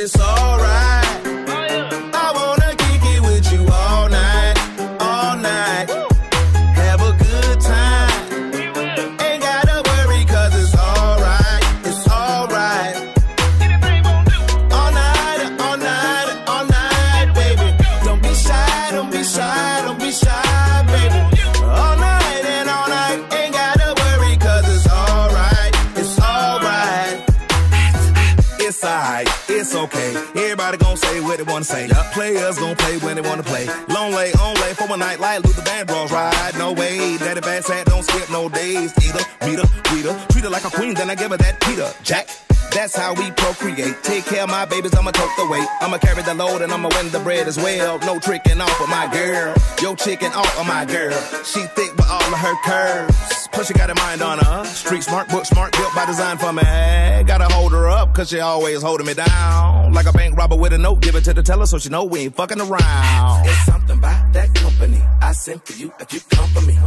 it's alright, I wanna kick it with you all night, all night. Have a good time. Ain't gotta worry, cause it's alright, it's alright. All night, all night, all night, baby. Don't be shy, don't be shy, don't be shy, baby. All night and all night, ain't gotta worry, cause it's alright, it's alright. It's alright, it's okay. Everybody gon' say what they wanna say. Players gon' play when they wanna play. Long lay, on lay for one night like Luther Vandross ride. No way, daddy bad sad, don't skip no days. Either, meet her, greet her, treat her like a queen, then I give her that Peter Jack. That's how we procreate. Take care of my babies, I'ma tote the weight. I'ma carry the load and I'ma win the bread as well. No tricking off of my girl. Yo chicken off of my girl. She thick with all of her curves. Plus she got a mind on her. Street smart, book smart, built by design for me. Gotta hold her up, cause she always holding me down. Like a bank robber with a note, give it to the teller so she know we ain't fucking around. It's something about that company I sent for you if you come for me.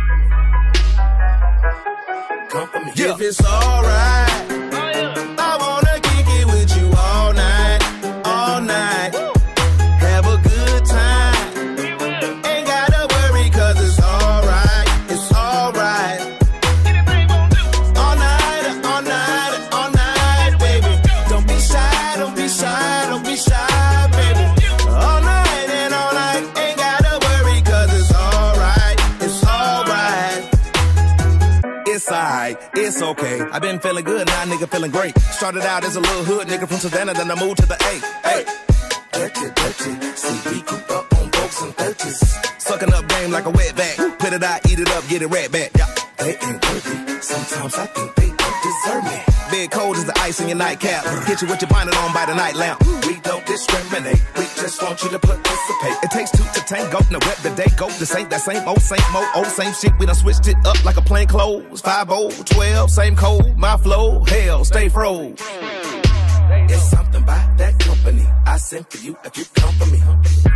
Come for me. Yeah. If it's alright, I wanna kick it with you all night, all night. Have a good time. Ain't gotta worry, cause it's alright, it's alright. All night, all night, all night, baby. Don't be shy, don't be shy, don't be shy, baby. All night and all night, ain't gotta worry, cause it's alright, it's alright. It's alright, it's okay. I've been feeling good, now nigga feeling great. Started out as a little hood nigga from Savannah, then I moved to the A. Hey, dirty, dirty. See, we grew up on folks and 30s. Sucking up game like a wet back. Put it out, eat it up, get it right back. Yeah. They ain't worthy. Sometimes I think they don't deserve me. Big cold as the ice in your nightcap. Hit you with your bonnet on by the night lamp. We don't discriminate. We just want you to participate. It takes two to tango. Now rep the day go. This ain't that same old same shit. We done switched it up like a plain clothes. 5-0, 12, same code. My flow, hell, stay froze. It's something about that company I sent for you if you come for me.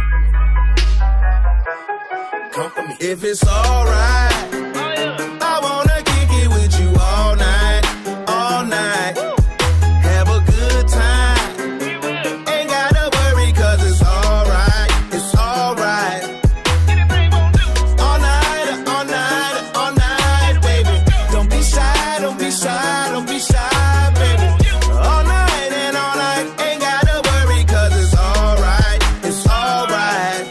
Come for me. If it's alright, I wanna kick it with you all night, all night. Have a good time. Ain't gotta worry, cause it's alright, it's alright. All night, all night, all night, baby. Don't be shy, don't be shy, don't be shy, baby. All night and all night, ain't gotta worry, cause it's alright, it's alright.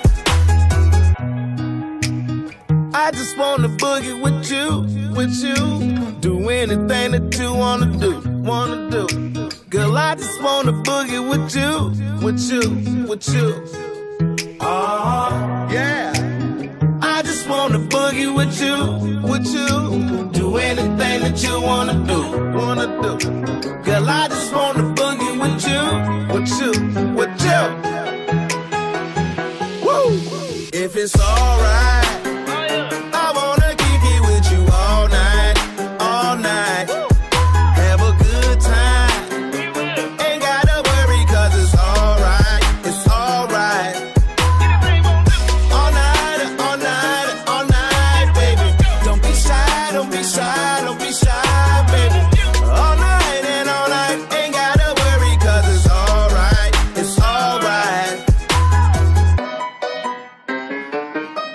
I just wanna boogie with you, with you. Do anything that you wanna do, wanna do. Girl, I just wanna boogie with you, with you, with you. Yeah. I just wanna boogie with you, with you. Do anything that you wanna do, wanna do. Girl, I just wanna boogie with you, with you, with you. Woo! If it's alright, I wanna kick it with you all night, all night. Have a good time. Ain't gotta worry, cause it's alright, it's alright. All night, all night, all night, baby. Don't be shy, don't be shy, don't be shy, baby. All night and all night, ain't gotta worry, cause it's alright, it's alright.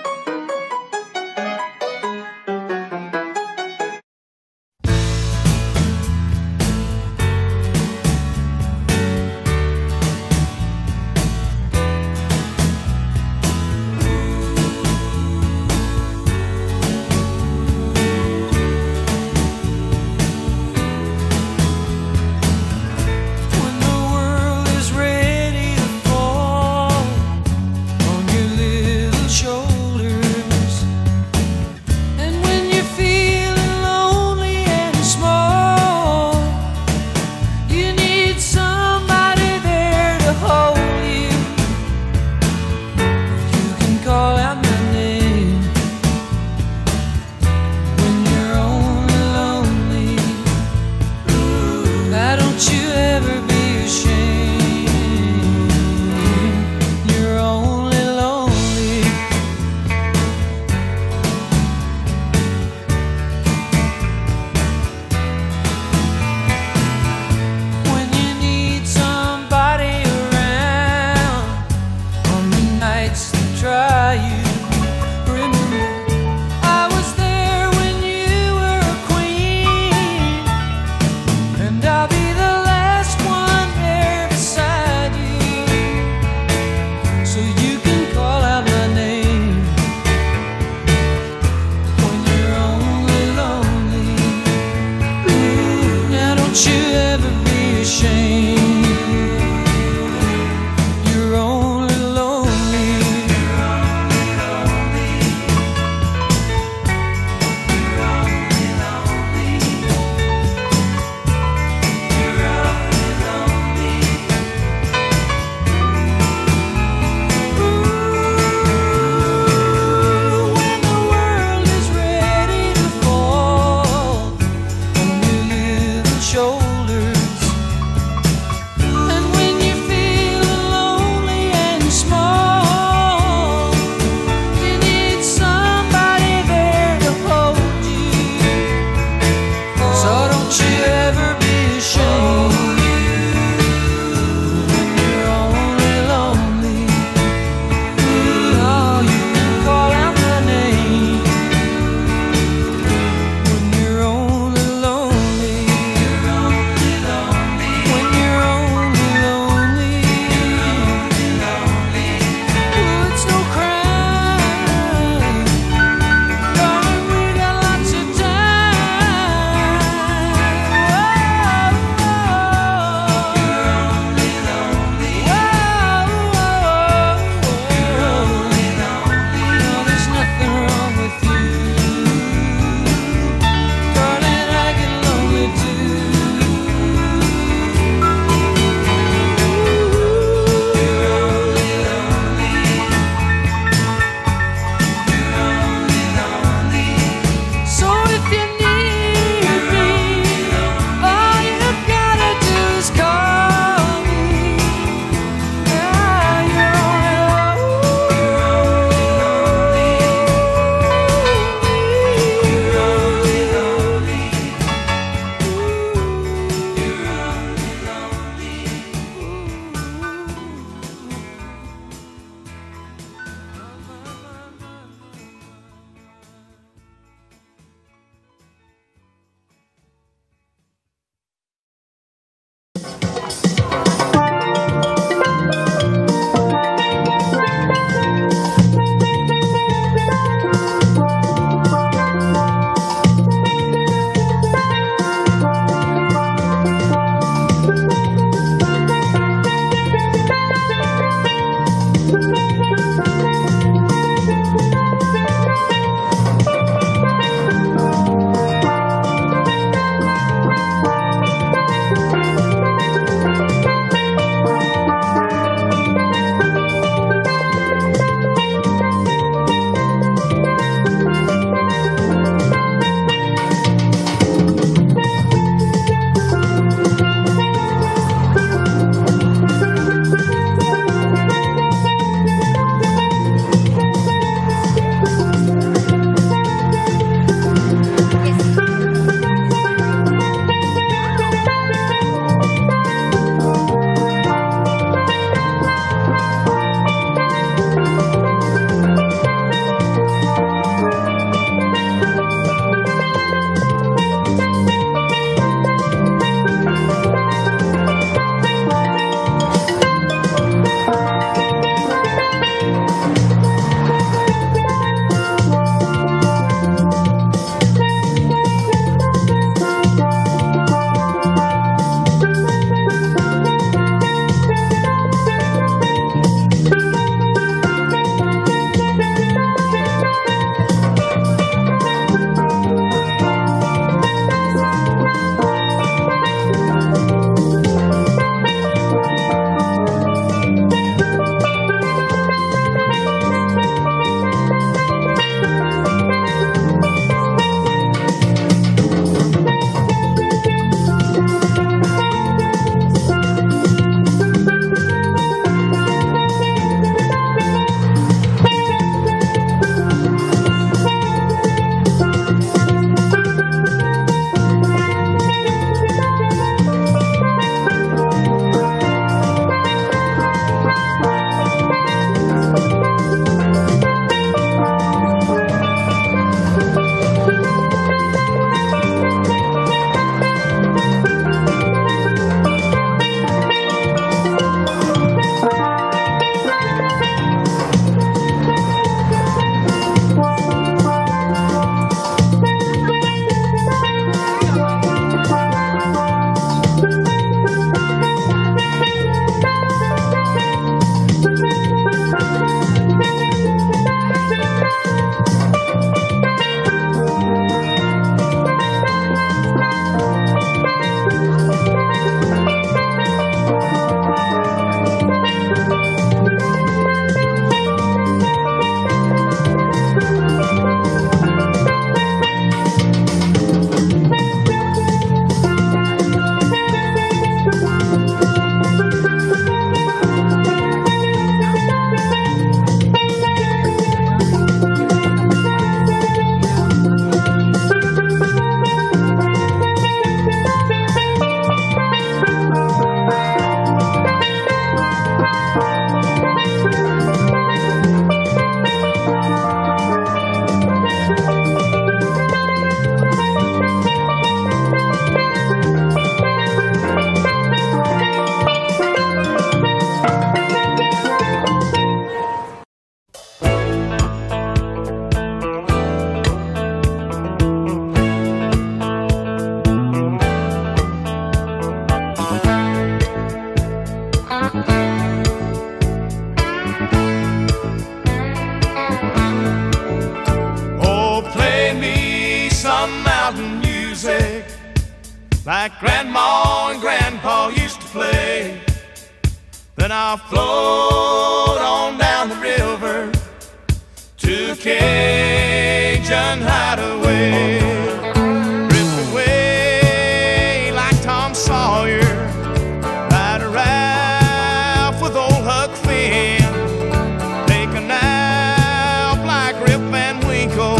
mountain music like Grandma and Grandpa used to play. Then I'll float on down the river to a Cajun hideaway. Drift away like Tom Sawyer, ride a raft with old Huck Finn, take a nap like Rip Van Winkle,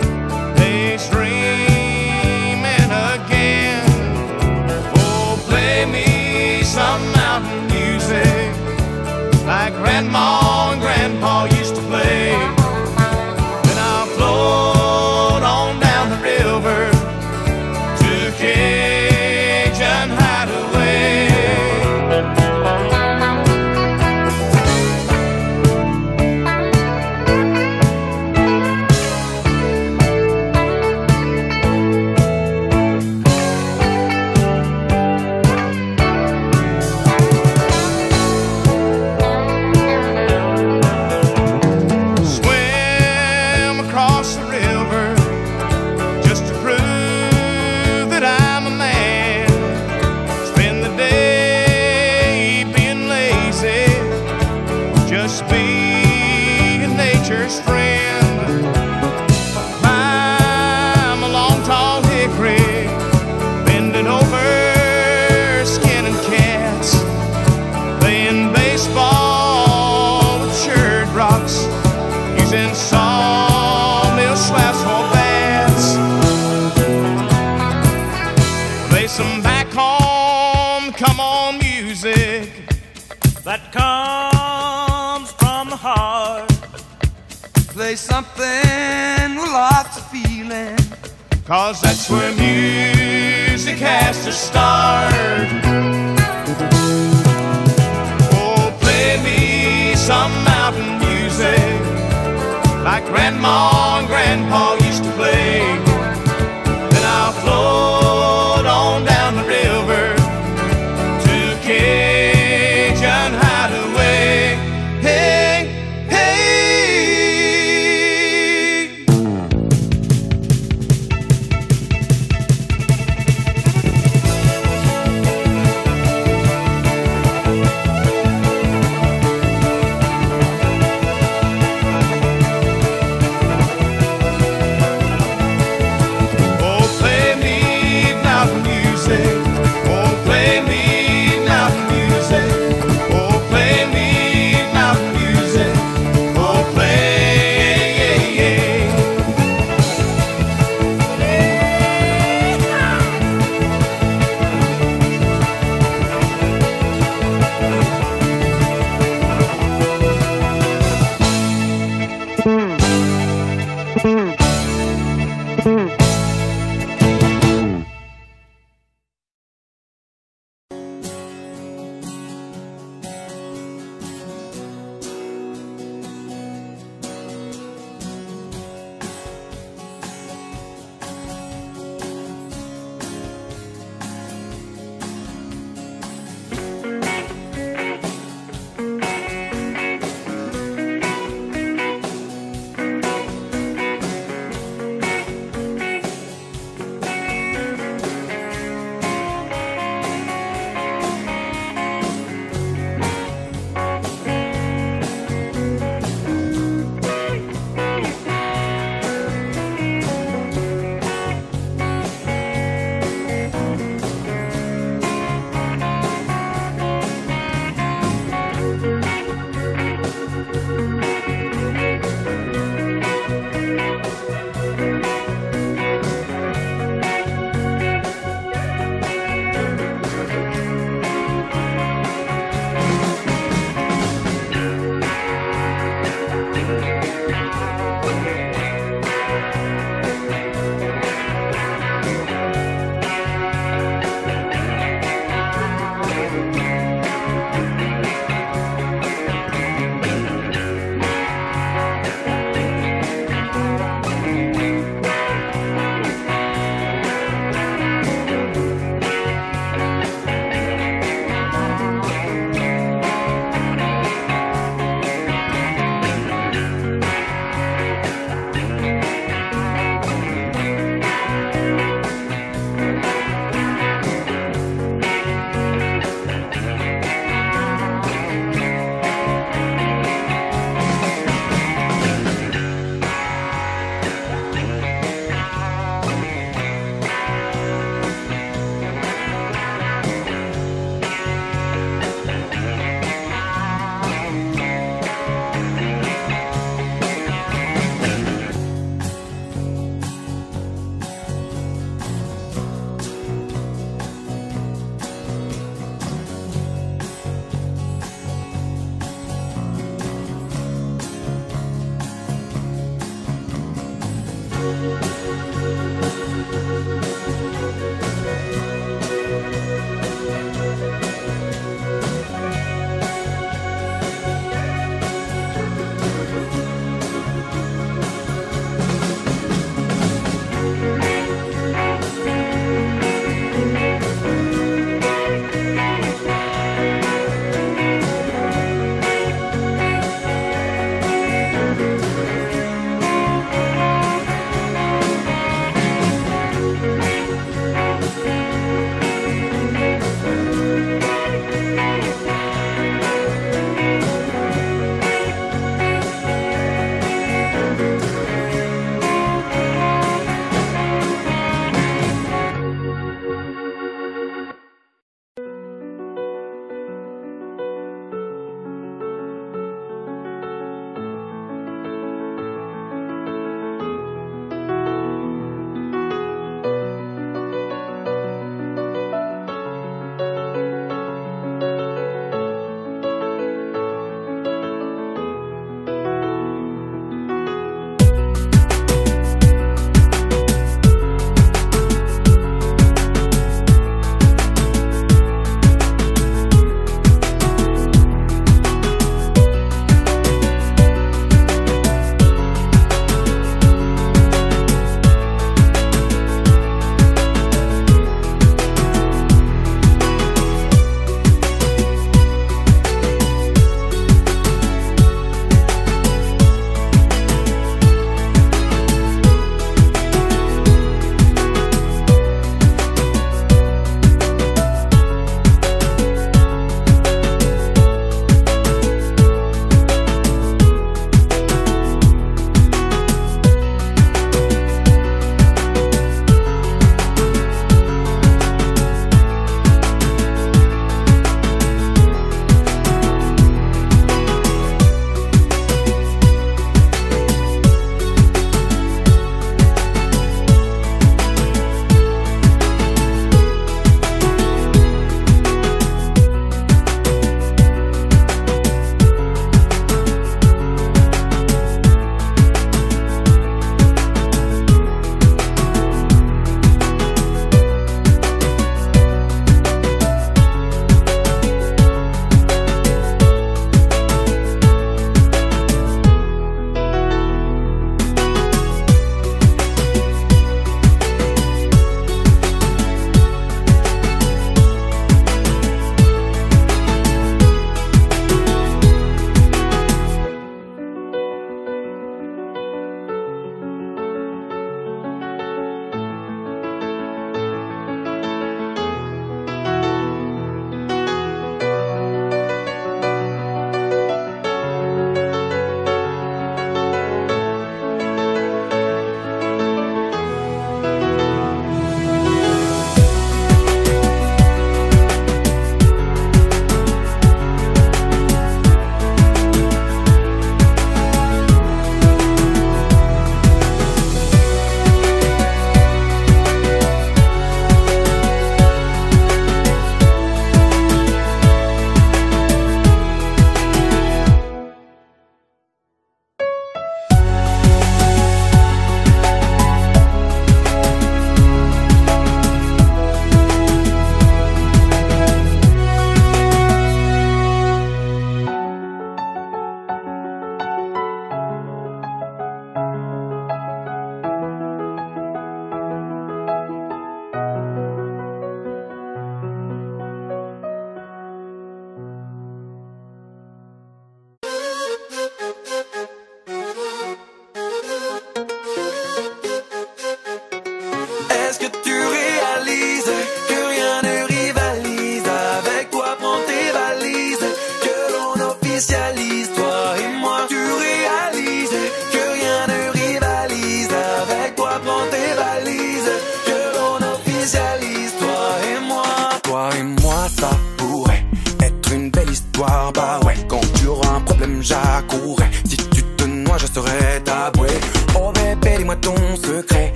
daydreaming again. Oh, play me some mountain music like Grandma and Grandpa used to play. Then I'll float on down the river to Cajun hideaway. Just be nature's friend. Climb a long tall hickory, bending over, skinning cats, playing baseball with church rocks, using sawmill slaps for bats. Play some back home, come on music that comes from the heart. Play something with lots of feeling, 'cause that's where music has to start. Oh, play me some mountain music like Grandma and Grandpa used to play. Then I'll float on down the river to Cajun hideaway. Hey, hey.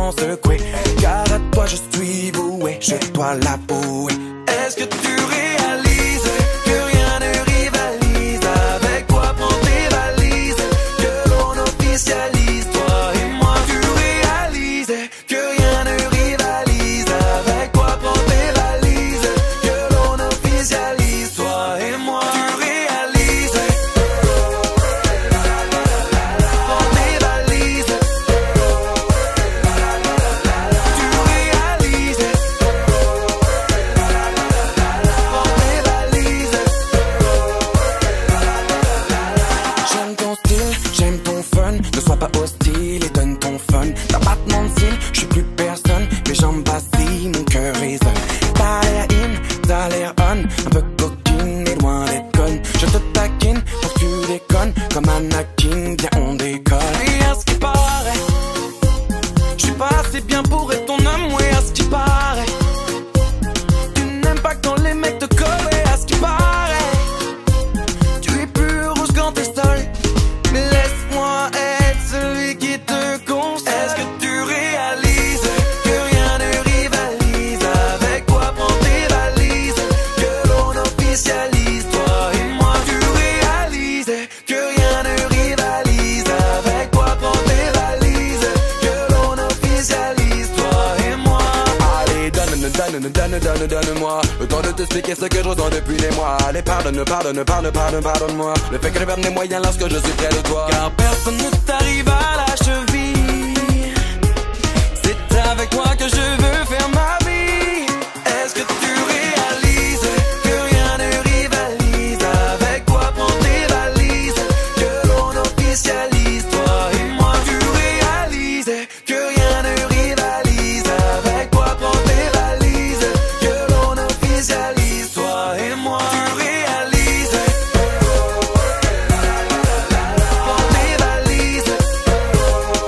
complètement secoué. Car à toi je suis voué, je dois l'avouer. Est-ce que tu réalises que rien ne rivalise avec toi? Prends tes valises, que l'on officialise toi et moi. Tu réalises que rien ne rivalise avec toi. Prends tes valises, que l'on officialise toi et moi. Tu réalises. Prends tes valises. Tu réalises. J'aime ton style, j'aime ton fun. Ne sois pas hostile et donne ton fun. T'as battement de cils, je suis plus personne. Mes jambes vacillent, mon cœur résonne. T'as l'air in, t'as l'air on. Un peu coquine et loin d'être conne. Je te taquine pour que tu déconnes. Comme Anakin, viens on décolle. Et à ce qui paraît, je suis pas assez bien pour être ton homme. Ouais, à ce qui paraît, tu n'aimes pas quand les mecs te collent. Ouais, à ce qui paraît, tu es plus rouge quand t'es seul. Mais laisse-moi être celui qui te console. Est-ce que tu réalises que rien ne rivalise avec toi? Prends tes valises, que l'on officialise toi et moi. Tu réalises que rien ne rivalise avec toi. Prends tes valises, que l'on officialise toi et moi. Allez, donne-moi le temps de t'expliquer ce que je ressens depuis des mois. Allez, pardonne-moi le fait que je perde mes moyens lorsque je suis près de toi. Car personne ne t'arrive à la cheville. C'est avec toi que je veux faire ma vie. Est-ce que tu réalises que rien ne rivalise avec toi? Prends tes valises, que l'on officialise toi et moi. Tu réalises que rien ne rivalise avec toi. Prends tes valises, que l'on officialise toi et moi. Tu réalises. Prends tes valises,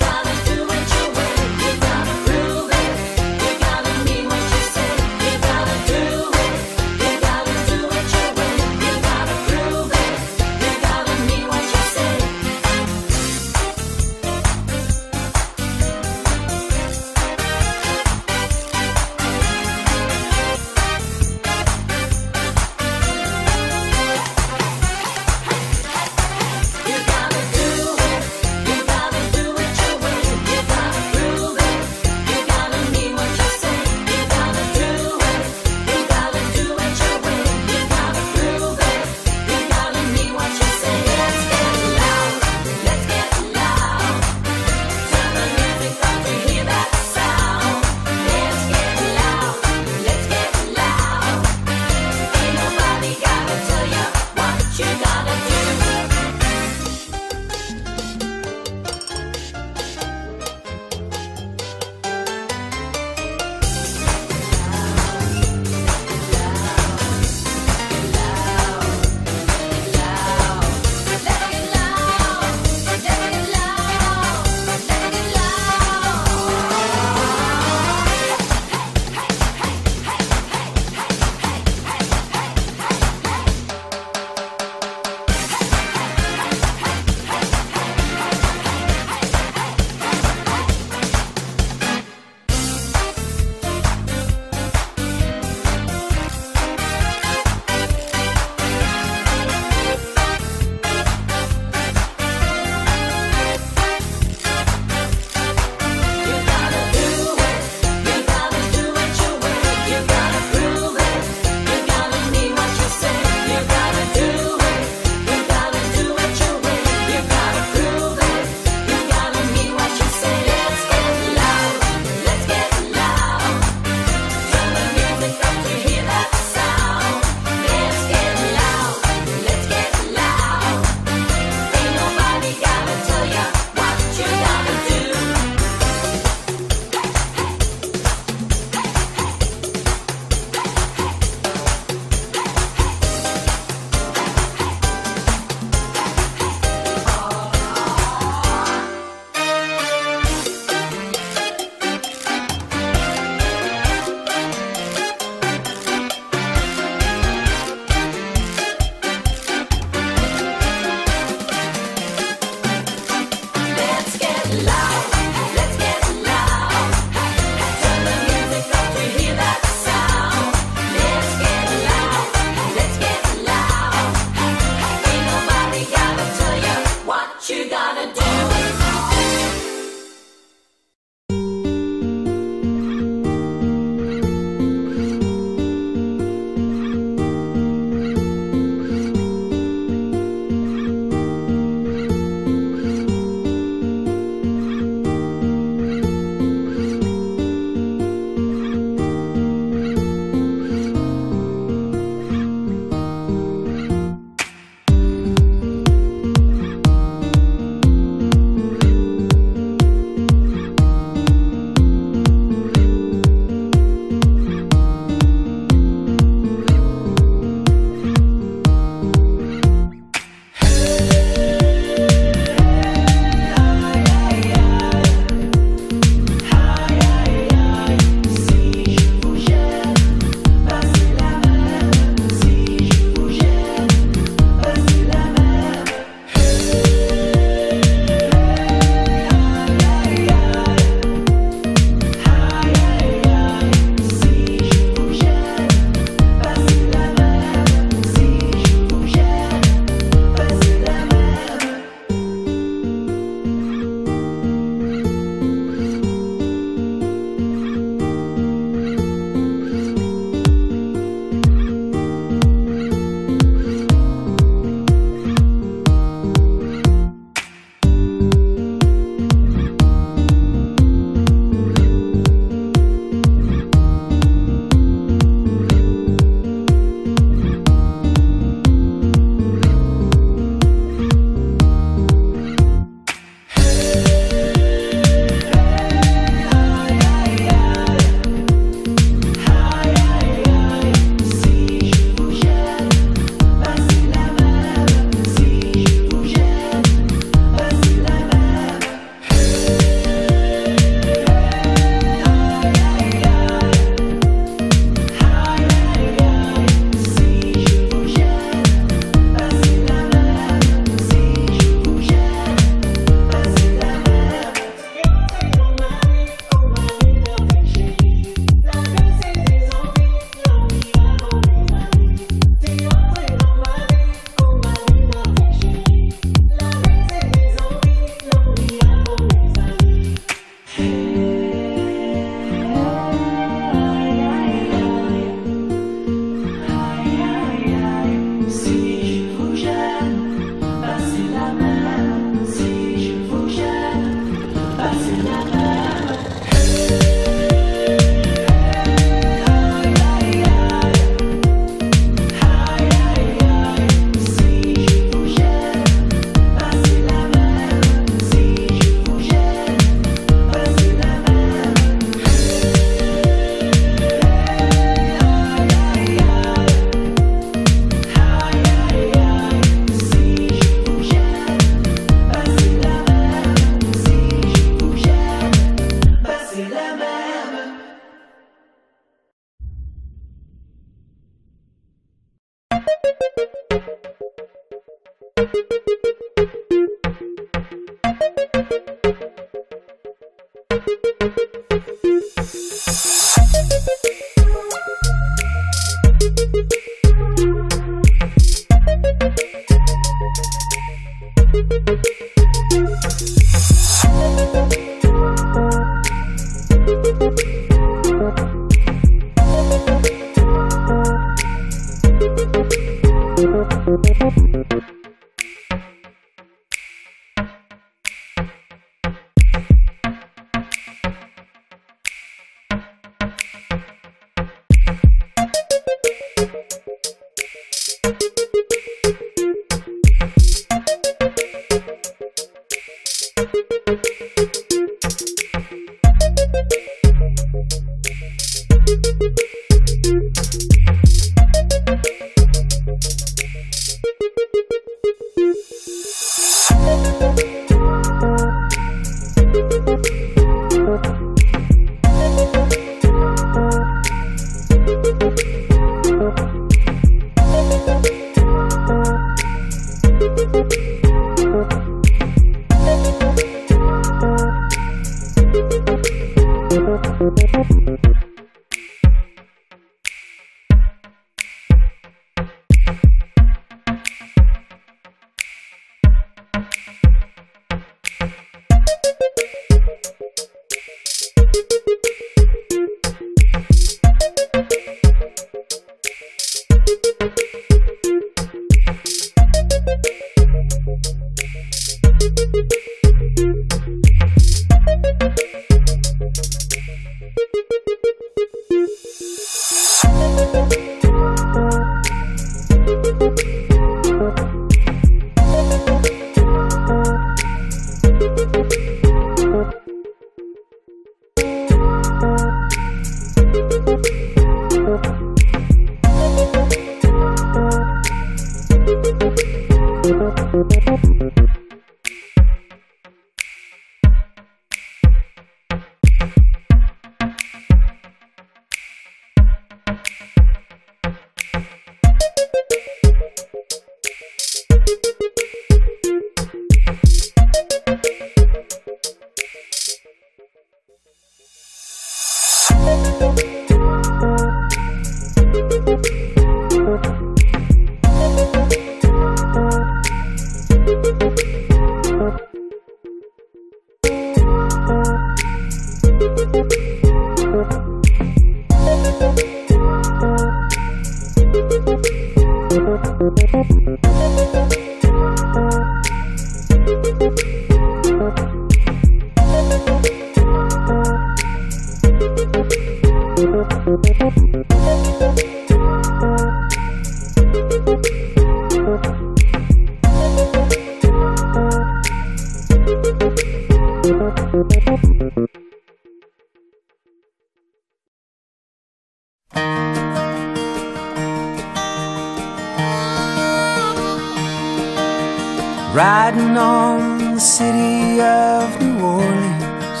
Riding on the city of New Orleans,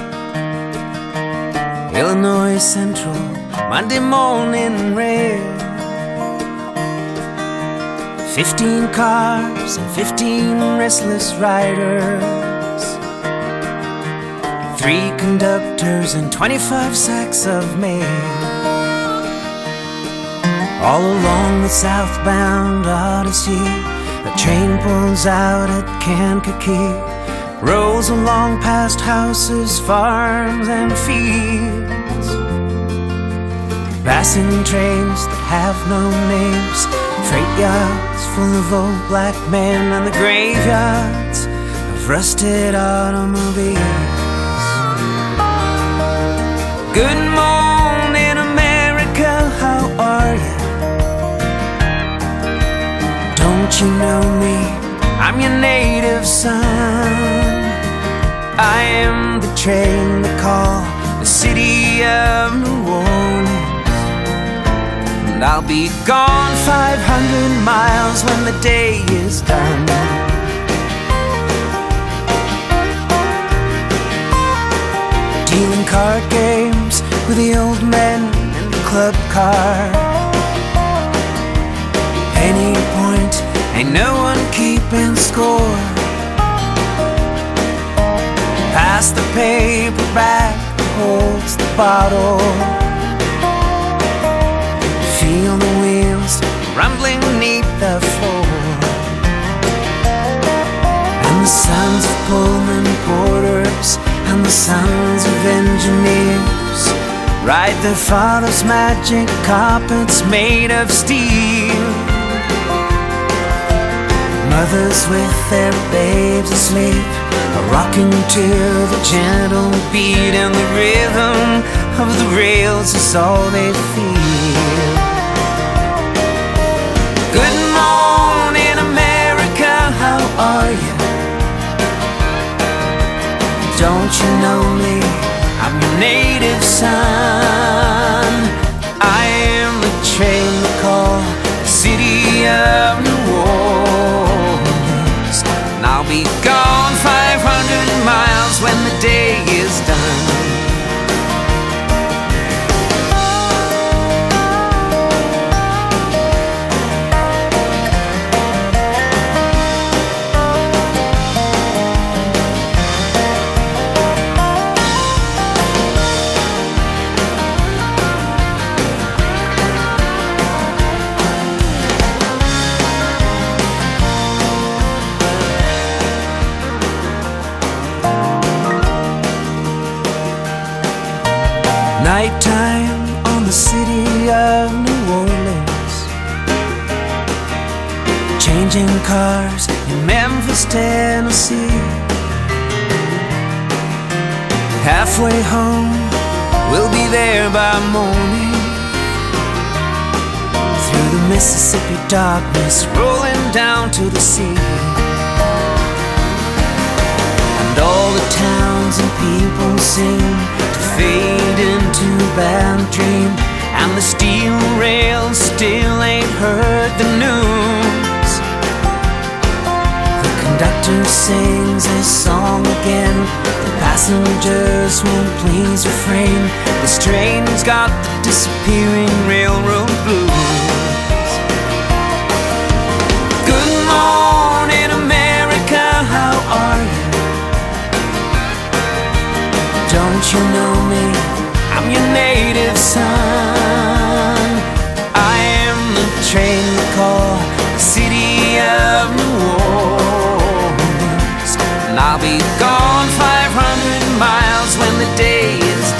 Illinois Central, Monday morning rail. 15 cars and 15 restless riders, 3 conductors and 25 sacks of mail. All along the southbound Odyssey, the train pulls out at Kankakee, rolls along past houses, farms, and fields, passing trains that have no names, freight yards full of old black men, and the graveyards of rusted automobiles. Good morning, America, how are you? Don't you know me? I'm your native son. I am the train they call the city of New Orleans, and I'll be gone 500 miles when the day is done. Dealing card games with the old men in the club car. Penny point, ain't no one keeping score. Pass the paperback that holds the bottle. Feel the wheels rumbling beneath the floor. And the sons of Pullman porters and the sons of engineers ride their father's magic carpets made of steel. Mothers with their babes asleep are rocking to the gentle beat, and the rhythm of the rails is all they feel. Good morning, America, how are you? Don't you know me? I'm your native son. I am the train they call the city of New Orleans, and I'll be gone 500 miles when the day is done. Nighttime on the city of New Orleans, changing cars in Memphis, Tennessee. Halfway home, we'll be there by morning. Through the Mississippi darkness, rolling down to the sea. And all the towns and people seem to fade into bad dream, and the steel rails still ain't heard the news. The conductor sings his song again, the passengers won't please refrain. This train's got the disappearing railroad blues. Good morning, America, how are you? Don't you know me? I'm your native son. I am the train they call the city of New Orleans, and I'll be gone 500 miles when the day is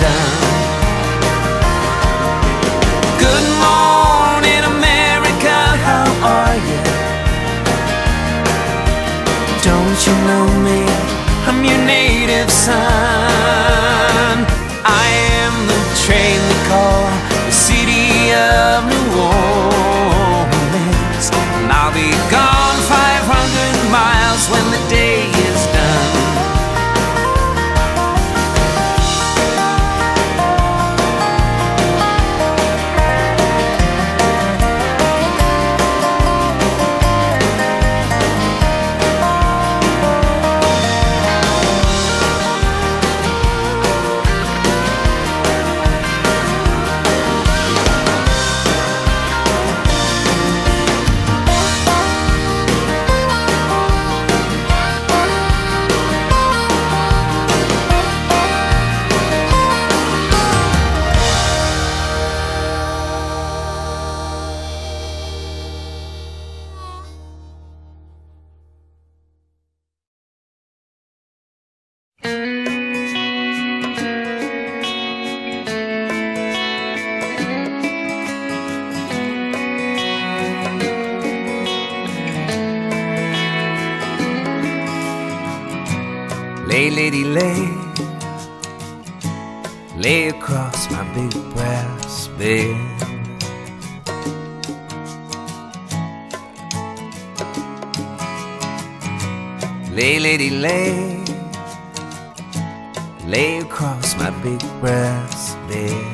Lay, lady, lay. Lay across my big brass bed. Lay, lady, lay. Lay across my big brass bed.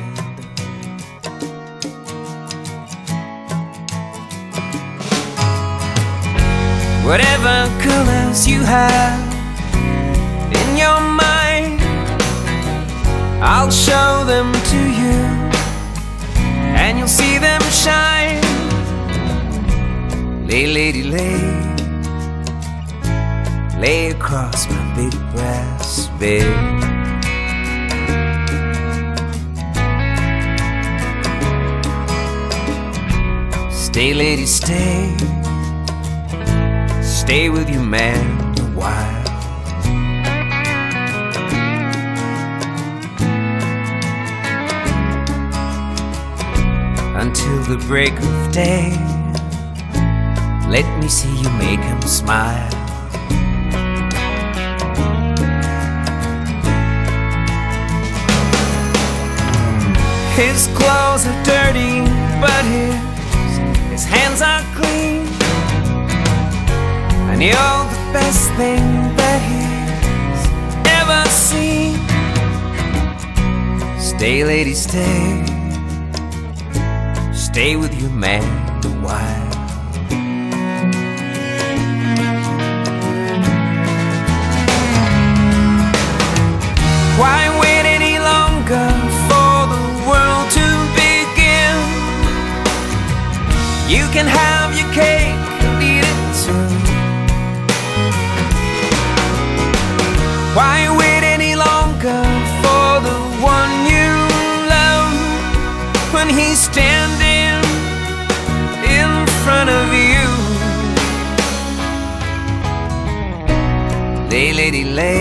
Whatever colors you have in your mind, I'll show them to you, and you'll see them shine. Lay, lady, lay. Lay across my big brass bed. Stay, lady, stay. Stay with your man a while. Until the break of day. Let me see you make him smile. His clothes are dirty, but his hands are clean. And you're the best thing that he's ever seen. Stay, lady, stay. Stay with your man a while. Why wait any longer for the world to begin? You can have your cake and eat it too. Why wait any longer for the one you love when he's standing in front of you? Lay, lady, lay.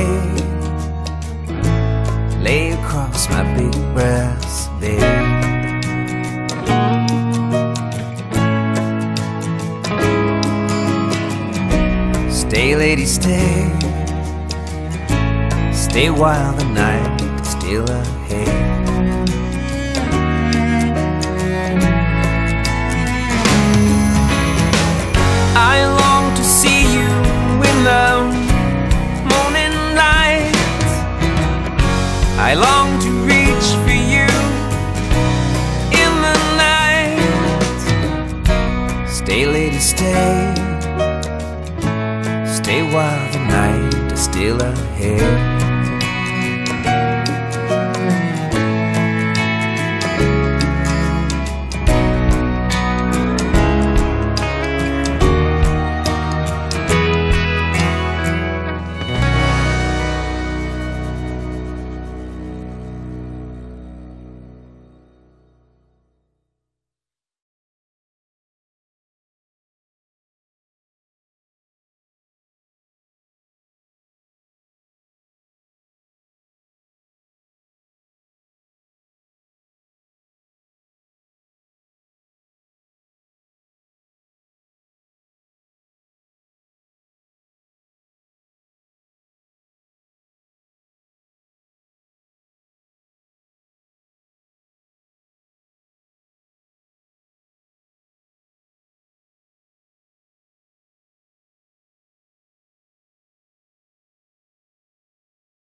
Lay across my big brass bed. Stay, lady, stay. Stay while the night is still ahead. I long to see you in the morning light. I long to reach for you in the night. Stay, lady, stay. Stay while the night is still ahead.